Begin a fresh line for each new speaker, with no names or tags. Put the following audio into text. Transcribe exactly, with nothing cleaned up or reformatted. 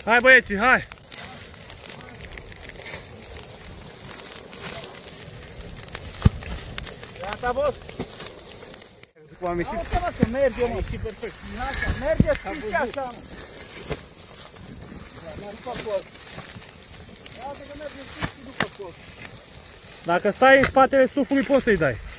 Hai băieții, hai!
Gata, boss!
Am ieșit.
Asta, mă, că merge, mă, și perfect. Merge, și așa, mă. Dar după col. Iată că merge și după col.
Dacă stai în spatele sufului, poți să-i dai.